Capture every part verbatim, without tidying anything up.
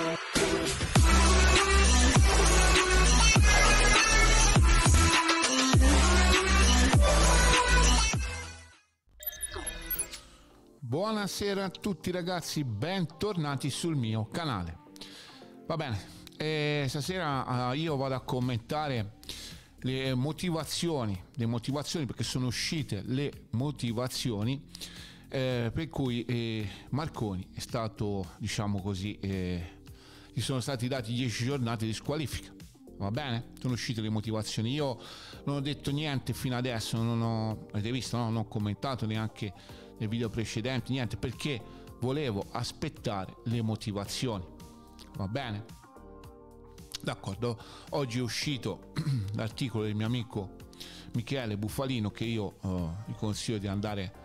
Buonasera a tutti ragazzi, bentornati sul mio canale. Va bene, e stasera uh, io vado a commentare le motivazioni, le motivazioni perché sono uscite le motivazioni eh, per cui eh, Marconi è stato, diciamo così, eh, gli sono stati dati dieci giornate di squalifica. Va bene? Sono uscite le motivazioni. Io non ho detto niente fino adesso, non ho, avete visto, no? Non ho commentato neanche nei video precedenti, niente, perché volevo aspettare le motivazioni. Va bene? D'accordo, oggi è uscito l'articolo del mio amico Michele Bufalino che io uh, vi consiglio di andare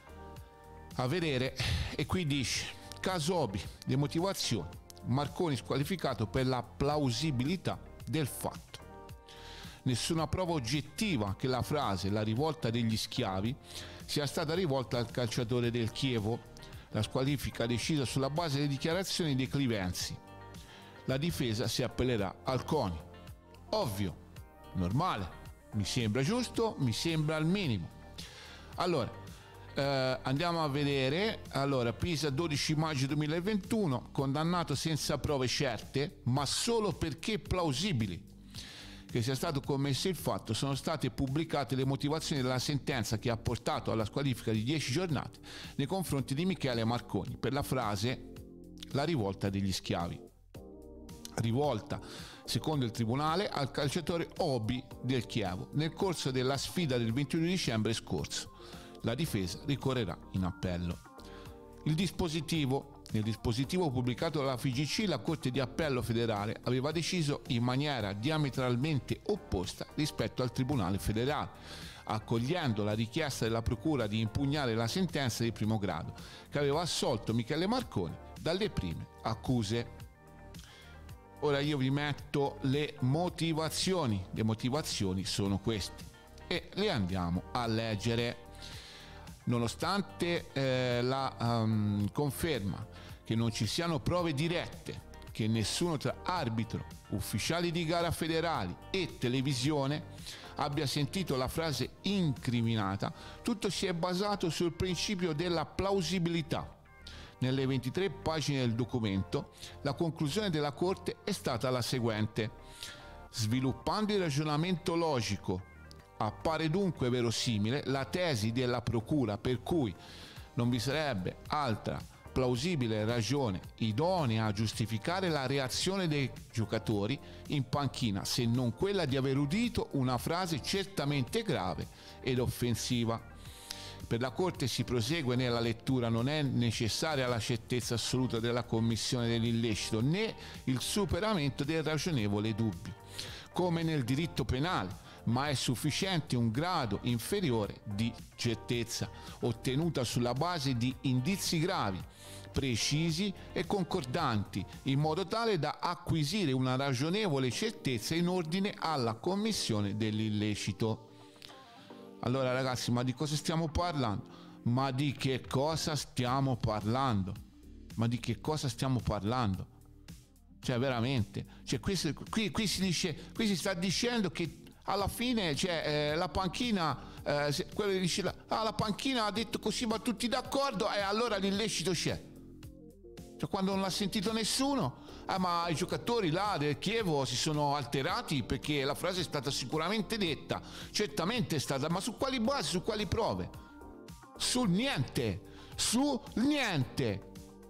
a vedere, e qui dice: caso Obi, le motivazioni, Marconi squalificato per la plausibilità del fatto. Nessuna prova oggettiva che la frase "la rivolta degli schiavi" sia stata rivolta al calciatore del Chievo. La squalifica decisa sulla base delle dichiarazioni dei clivensi. La difesa si appellerà al CONI. Ovvio, normale, mi sembra giusto, mi sembra al minimo. Allora, eh, andiamo a vedere. Allora, Pisa dodici maggio duemilaventuno, condannato senza prove certe, ma solo perché plausibili che sia stato commesso il fatto, sono state pubblicate le motivazioni della sentenza che ha portato alla squalifica di dieci giornate nei confronti di Michele Marconi per la frase "la rivolta degli schiavi". Rivolta, secondo il tribunale, al calciatore Obi del Chievo nel corso della sfida del ventuno dicembre scorso. La difesa ricorrerà in appello. Il dispositivo. Nel dispositivo pubblicato dalla F I G C, la Corte di Appello federale aveva deciso in maniera diametralmente opposta rispetto al Tribunale federale, accogliendo la richiesta della Procura di impugnare la sentenza di primo grado che aveva assolto Michele Marconi dalle prime accuse. Ora io vi metto le motivazioni. Le motivazioni sono queste e le andiamo a leggere. Nonostante eh, la um, conferma che non ci siano prove dirette che nessuno tra arbitro, ufficiali di gara federali e televisione abbia sentito la frase incriminata, tutto si è basato sul principio della plausibilità. Nelle ventitré pagine del documento, la conclusione della Corte è stata la seguente: sviluppando il ragionamento logico, appare dunque verosimile la tesi della Procura per cui non vi sarebbe altra plausibile ragione idonea a giustificare la reazione dei giocatori in panchina se non quella di aver udito una frase certamente grave ed offensiva. Per la Corte si prosegue nella lettura: non è necessaria la certezza assoluta della commissione dell'illecito né il superamento del ragionevole dubbio, come nel diritto penale, ma è sufficiente un grado inferiore di certezza, ottenuta sulla base di indizi gravi, precisi e concordanti, in modo tale da acquisire una ragionevole certezza in ordine alla commissione dell'illecito. Allora ragazzi, ma di cosa stiamo parlando? Ma di che cosa stiamo parlando? Ma di che cosa stiamo parlando? Cioè veramente, cioè, qui, qui, qui si dice, qui si sta dicendo che alla fine cioè, eh, la panchina, eh, quello che dice la, ah, la panchina ha detto così, ma tutti d'accordo, e allora l'illecito c'è. Cioè, quando non l'ha sentito nessuno, ah, ma i giocatori là del Chievo si sono alterati perché la frase è stata sicuramente detta, certamente è stata, ma su quali basi, su quali prove? Sul niente, su niente.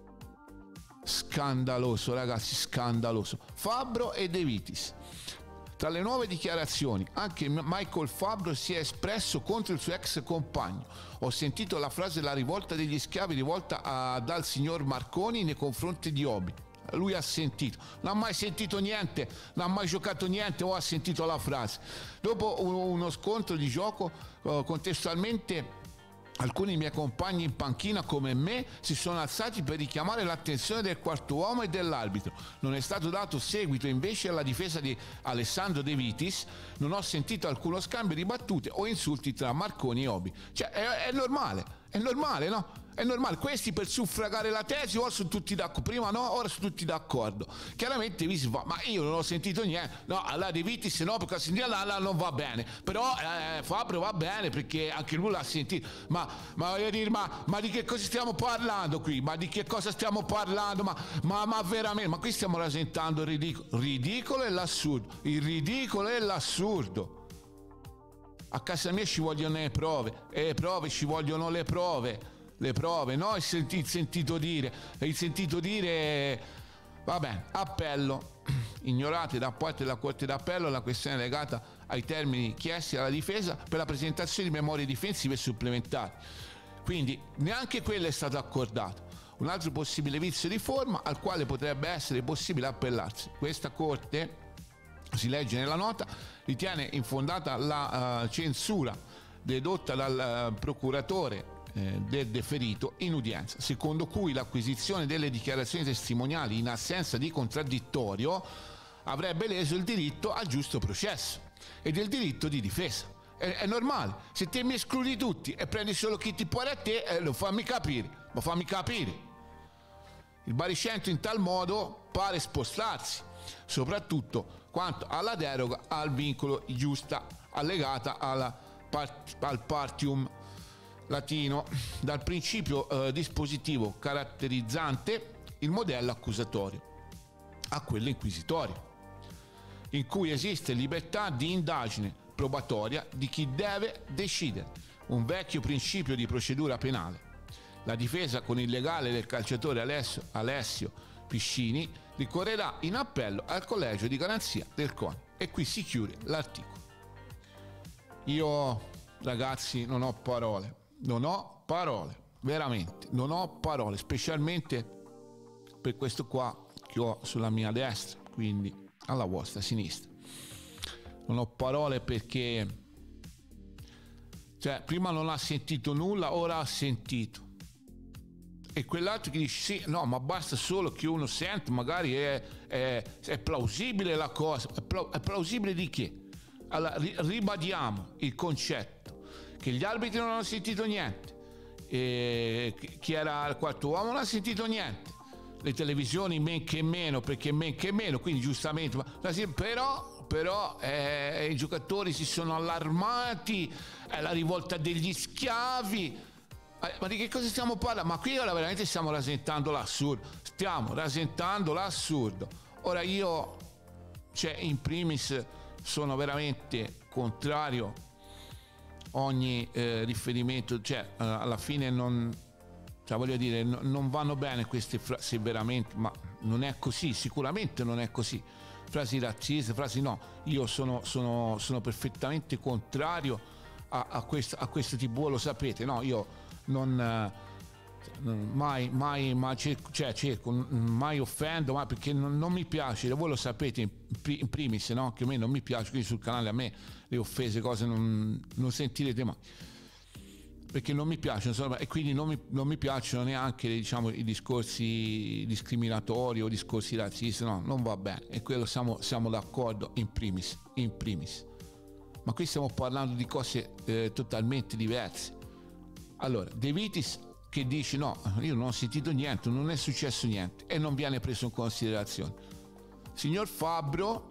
Scandaloso ragazzi, scandaloso. Fabbro e De Vitis. Tra le nuove dichiarazioni, anche Michael Fabbro si è espresso contro il suo ex compagno. Ho sentito la frase "la rivolta degli schiavi" rivolta a, dal signor Marconi nei confronti di Obi. Lui ha sentito, non ha mai sentito niente, non ha mai giocato niente o ha sentito la frase. Dopo uno scontro di gioco, uh, contestualmente alcuni miei compagni in panchina come me si sono alzati per richiamare l'attenzione del quarto uomo e dell'arbitro. Non è stato dato seguito invece alla difesa di Alessandro De Vitis. Non ho sentito alcuno scambio di battute o insulti tra Marconi e Obi. Cioè è, è normale, è normale, no? È normale, questi per suffragare la tesi ora sono tutti d'accordo, prima no, ora sono tutti d'accordo. Chiaramente vi si fa, ma io non ho sentito niente, no, allora De Vitis no, perché la sentita là, là non va bene, però eh, Fabio va bene perché anche lui l'ha sentito, ma, ma voglio dire, ma, ma di che cosa stiamo parlando qui? Ma di che cosa stiamo parlando? Ma, ma, ma veramente, ma qui stiamo rasentando il ridicolo, ridicolo e l'assurdo, il ridicolo e l'assurdo. A casa mia ci vogliono le prove, e le prove ci vogliono le prove. Le prove, no? Il sentito, sentito dire, il sentito dire, va bene, appello, ignorate da parte della Corte d'Appello la questione legata ai termini chiesti alla difesa per la presentazione di memorie difensive supplementari. Quindi neanche quello è stato accordato. Un altro possibile vizio di forma al quale potrebbe essere possibile appellarsi. Questa Corte, si legge nella nota, ritiene infondata la uh, censura dedotta dal uh, procuratore del deferito in udienza, secondo cui l'acquisizione delle dichiarazioni testimoniali in assenza di contraddittorio avrebbe leso il diritto al giusto processo e del diritto di difesa. È, è normale, se te mi escludi tutti e prendi solo chi ti pare a te, eh, lo fammi capire, lo fammi capire. Il baricentro in tal modo pare spostarsi, soprattutto quanto alla deroga al vincolo giusta allegata alla part- al partium latino dal principio eh, dispositivo caratterizzante il modello accusatorio a quello inquisitorio, in cui esiste libertà di indagine probatoria di chi deve decidere, un vecchio principio di procedura penale. La difesa con il legale del calciatore Alessio, Alessio Piscini ricorrerà in appello al collegio di garanzia del C O N I e qui si chiude l'articolo. Io, ragazzi, non ho parole. Non ho parole, veramente, non ho parole, specialmente per questo qua che ho sulla mia destra, quindi alla vostra sinistra. Non ho parole perché, cioè, prima non ha sentito nulla, ora ha sentito. E quell'altro che dice, sì, no, ma basta solo che uno sente, magari è, è, è plausibile la cosa. È, pla- è plausibile di che? Allora, ri- ribadiamo il concetto che gli arbitri non hanno sentito niente, e chi era il quarto uomo non ha sentito niente, le televisioni men che meno, perché men che meno, quindi giustamente, ma, però, però eh, i giocatori si sono allarmati, è la rivolta degli schiavi, eh, ma di che cosa stiamo parlando? Ma qui ora veramente stiamo rasentando l'assurdo, stiamo rasentando l'assurdo. Ora io, cioè, in primis sono veramente contrario ogni eh, riferimento, cioè eh, alla fine non, cioè voglio dire, no, non vanno bene queste frasi veramente, ma non è così, sicuramente non è così, frasi razziste, frasi no, io sono, sono, sono perfettamente contrario a, a, questo, a questo tipo, lo sapete, no, io non, eh, mai, mai, mai cerco, cioè cerco, mai offendo, ma perché non, non mi piace, voi lo sapete in primis, no, che a me non mi piace, quindi sul canale a me le offese, cose non, non sentirete mai, perché non mi piacciono, e quindi non mi, non mi piacciono neanche, diciamo, i discorsi discriminatori o discorsi razzisti, no, non va bene, e quello siamo, siamo d'accordo in primis, in primis. Ma qui stiamo parlando di cose eh, totalmente diverse. Allora, De Vitis che dice no, io non ho sentito niente, non è successo niente, e non viene preso in considerazione. Signor Fabbro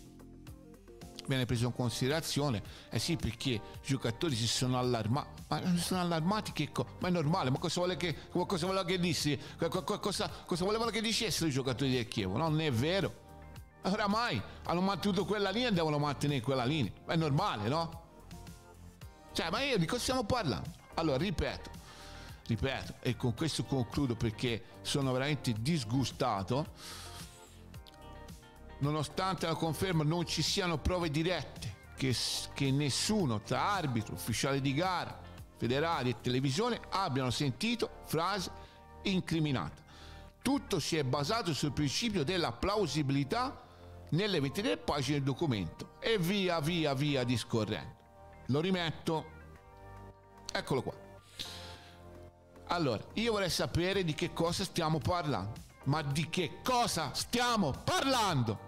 viene preso in considerazione, eh sì, perché i giocatori si sono allarmati, ma si sono allarmati che co- ma è normale, ma cosa vuole che cosa voleva che dissi, cosa, cosa volevano che dicessero i giocatori del Chievo? No, non è vero. Oramai hanno mantenuto quella linea e devono mantenere quella linea, è normale, no? Cioè, ma io di cosa stiamo parlando? Allora, ripeto, ripeto, e con questo concludo perché sono veramente disgustato. Nonostante la conferma non ci siano prove dirette che, che nessuno tra arbitro, ufficiale di gara, federali e televisione abbiano sentito frase incriminata. Tutto si è basato sul principio della plausibilità nelle ventitré pagine del documento e via via via discorrendo. Lo rimetto, eccolo qua. Allora, io vorrei sapere di che cosa stiamo parlando. Ma di che cosa stiamo parlando?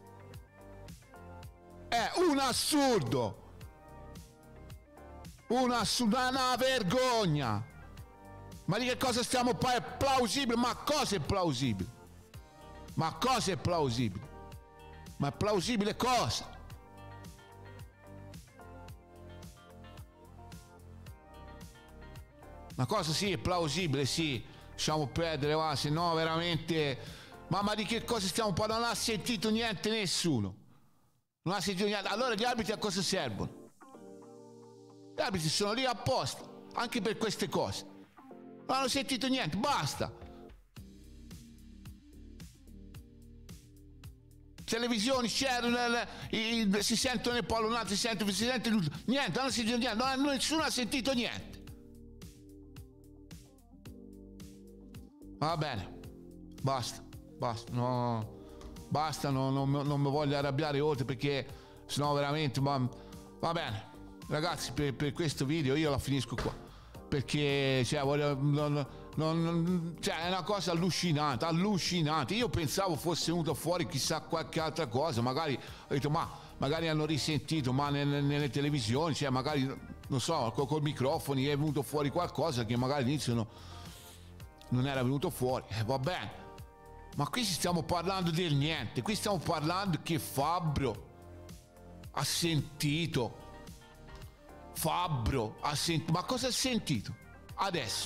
È un assurdo, una, una vergogna, Ma di che cosa stiamo parlando? È plausibile? Ma cosa è plausibile? Ma cosa è plausibile? Ma è plausibile cosa? Una cosa sì, è plausibile, sì, lasciamo perdere, va, se no veramente... Ma, ma di che cosa stiamo parlando? Non ha sentito niente nessuno. Non ha sentito niente. Allora gli arbitri a cosa servono? Gli arbitri sono lì apposta, anche per queste cose. Non hanno sentito niente, basta. Televisioni c'erano, si sentono le pallonate, si sentono, si sente niente, non hanno sentito niente, non, nessuno ha sentito niente. Va bene, basta, basta, no, basta, no, non, non mi voglio arrabbiare oltre perché sennò veramente, ma, va bene, ragazzi, per, per questo video io la finisco qua, perché cioè, voglio, non, non, cioè, è una cosa allucinante, allucinante, io pensavo fosse venuto fuori chissà qualche altra cosa, magari ho detto ma magari hanno risentito, ma nelle, nelle televisioni, cioè magari, non so, col, col microfoni è venuto fuori qualcosa che magari all'inizio no, non era venuto fuori, eh, va bene, ma qui stiamo parlando del niente, qui stiamo parlando che Fabbro ha sentito, Fabbro ha sentito, ma cosa ha sentito adesso?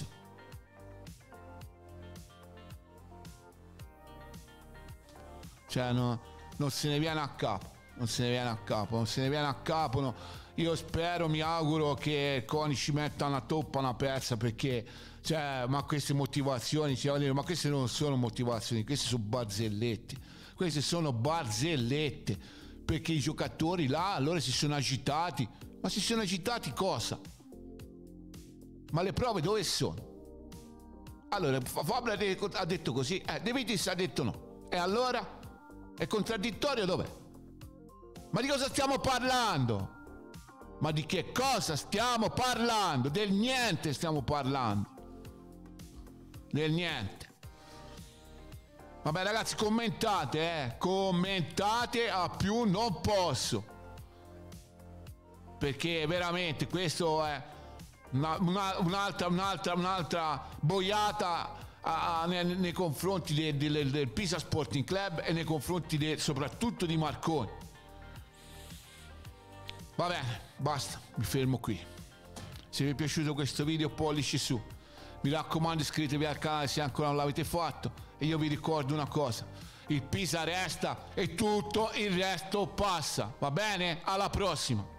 Cioè no, non se ne viene a capo, non se ne viene a capo, non se ne viene a capo, no. Io spero, mi auguro che Coni ci metta una toppa, una persa, perché cioè, ma queste motivazioni, cioè, ma queste non sono motivazioni, queste sono barzellette, queste sono barzellette, perché i giocatori là allora si sono agitati, ma si sono agitati cosa? Ma le prove dove sono? Allora Fabio ha detto così, eh, De Vitis ha detto no, e allora è contraddittorio, dov'è? Ma di cosa stiamo parlando? Ma di che cosa stiamo parlando? Del niente stiamo parlando. Del niente. Vabbè ragazzi, commentate, eh. Commentate a più non posso. Perché veramente questo è una, una, un'altra, un'altra, un'altra boiata a, a, nei, nei confronti de, de, de, del Pisa Sporting Club e nei confronti de, soprattutto di Marconi. Va bene, basta, mi fermo qui. Se vi è piaciuto questo video, pollice su. Mi raccomando, iscrivetevi al canale se ancora non l'avete fatto. E io vi ricordo una cosa: il Pisa resta e tutto il resto passa. Va bene? Alla prossima!